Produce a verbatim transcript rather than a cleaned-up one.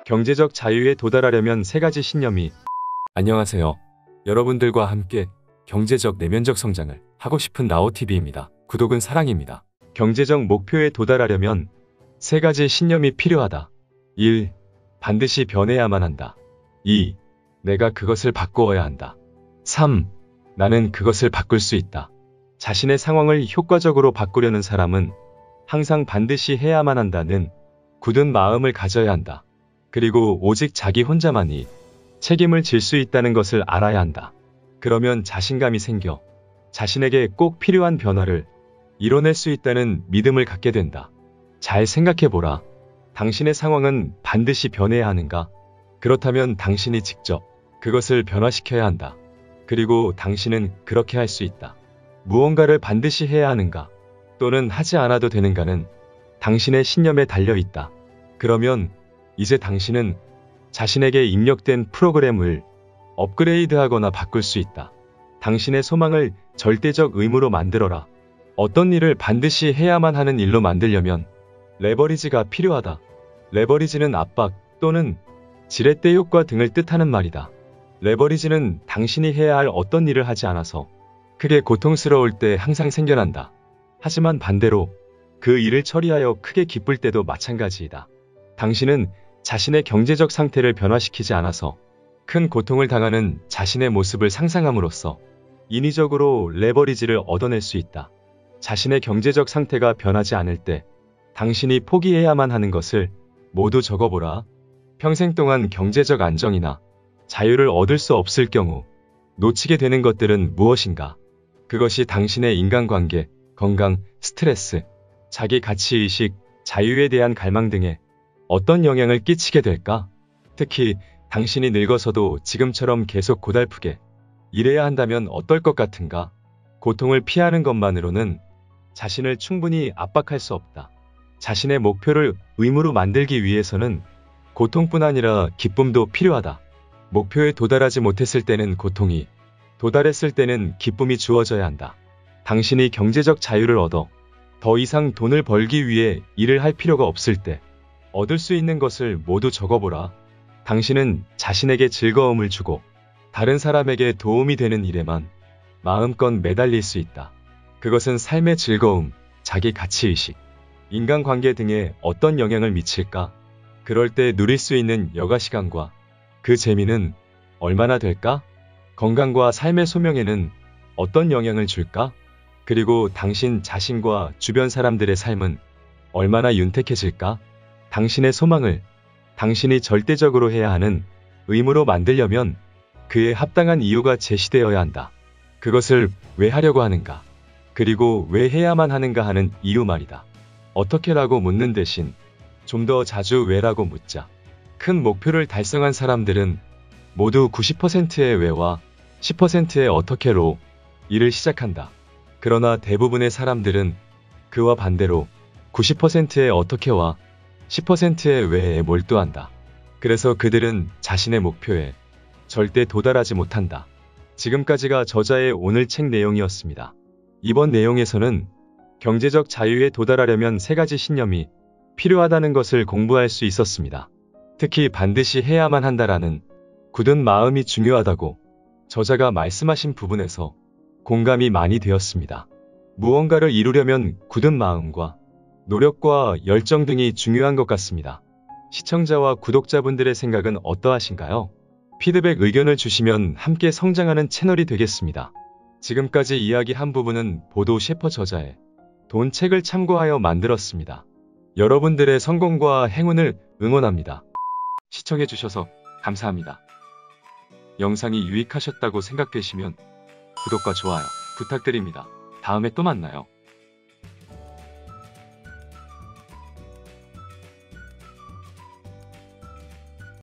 경제적 자유에 도달하려면 세 가지 신념이. 안녕하세요. 여러분들과 함께 경제적 내면적 성장을 하고 싶은 라오티비입니다. 구독은 사랑입니다. 경제적 목표에 도달하려면 세 가지 신념이 필요하다. 일. 반드시 변해야만 한다. 이. 내가 그것을 바꾸어야 한다. 삼. 나는 그것을 바꿀 수 있다. 자신의 상황을 효과적으로 바꾸려는 사람은 항상 반드시 해야만 한다는 굳은 마음을 가져야 한다. 그리고 오직 자기 혼자만이 책임을 질 수 있다는 것을 알아야 한다. 그러면 자신감이 생겨 자신에게 꼭 필요한 변화를 이뤄낼 수 있다는 믿음을 갖게 된다. 잘 생각해보라. 당신의 상황은 반드시 변해야 하는가? 그렇다면 당신이 직접 그것을 변화시켜야 한다. 그리고 당신은 그렇게 할 수 있다. 무언가를 반드시 해야 하는가? 또는 하지 않아도 되는가는 당신의 신념에 달려 있다. 그러면 이제 당신은 자신에게 입력된 프로그램을 업그레이드하거나 바꿀 수 있다. 당신의 소망을 절대적 의무로 만들어라. 어떤 일을 반드시 해야만 하는 일로 만들려면 레버리지가 필요하다. 레버리지는 압박 또는 지렛대 효과 등을 뜻하는 말이다. 레버리지는 당신이 해야 할 어떤 일을 하지 않아서 크게 고통스러울 때 항상 생겨난다. 하지만 반대로 그 일을 처리하여 크게 기쁠 때도 마찬가지이다. 당신은 자신의 경제적 상태를 변화시키지 않아서 큰 고통을 당하는 자신의 모습을 상상함으로써 인위적으로 레버리지를 얻어낼 수 있다. 자신의 경제적 상태가 변하지 않을 때 당신이 포기해야만 하는 것을 모두 적어보라. 평생 동안 경제적 안정이나 자유를 얻을 수 없을 경우 놓치게 되는 것들은 무엇인가? 그것이 당신의 인간관계, 건강, 스트레스, 자기 가치의식, 자유에 대한 갈망 등에 어떤 영향을 끼치게 될까? 특히 당신이 늙어서도 지금처럼 계속 고달프게 일해야 한다면 어떨 것 같은가? 고통을 피하는 것만으로는 자신을 충분히 압박할 수 없다. 자신의 목표를 의무로 만들기 위해서는 고통뿐 아니라 기쁨도 필요하다. 목표에 도달하지 못했을 때는 고통이, 도달했을 때는 기쁨이 주어져야 한다. 당신이 경제적 자유를 얻어 더 이상 돈을 벌기 위해 일을 할 필요가 없을 때 얻을 수 있는 것을 모두 적어보라. 당신은 자신에게 즐거움을 주고 다른 사람에게 도움이 되는 일에만 마음껏 매달릴 수 있다. 그것은 삶의 즐거움, 자기 가치의식, 인간관계 등에 어떤 영향을 미칠까? 그럴 때 누릴 수 있는 여가시간과 그 재미는 얼마나 될까? 건강과 삶의 소명에는 어떤 영향을 줄까? 그리고 당신 자신과 주변 사람들의 삶은 얼마나 윤택해질까? 당신의 소망을 당신이 절대적으로 해야 하는 의무로 만들려면 그에 합당한 이유가 제시되어야 한다. 그것을 왜 하려고 하는가? 그리고 왜 해야만 하는가 하는 이유 말이다. 어떻게라고 묻는 대신 좀 더 자주 왜라고 묻자. 큰 목표를 달성한 사람들은 모두 구십 퍼센트의 왜와 십 퍼센트의 어떻게로 일을 시작한다. 그러나 대부분의 사람들은 그와 반대로 구십 퍼센트의 어떻게와 십 퍼센트의 왜에 몰두한다. 그래서 그들은 자신의 목표에 절대 도달하지 못한다. 지금까지가 저자의 오늘 책 내용이었습니다. 이번 내용에서는 경제적 자유에 도달하려면 세 가지 신념이 필요하다는 것을 공부할 수 있었습니다. 특히 반드시 해야만 한다라는 굳은 마음이 중요하다고 저자가 말씀하신 부분에서 공감이 많이 되었습니다. 무언가를 이루려면 굳은 마음과 노력과 열정 등이 중요한 것 같습니다. 시청자와 구독자분들의 생각은 어떠하신가요? 피드백 의견을 주시면 함께 성장하는 채널이 되겠습니다. 지금까지 이야기한 부분은 보도 셰퍼 저자의 돈 책을 참고하여 만들었습니다. 여러분들의 성공과 행운을 응원합니다. 시청해주셔서 감사합니다. 영상이 유익하셨다고 생각되시면 구독과 좋아요 부탁드립니다. 다음에 또 만나요.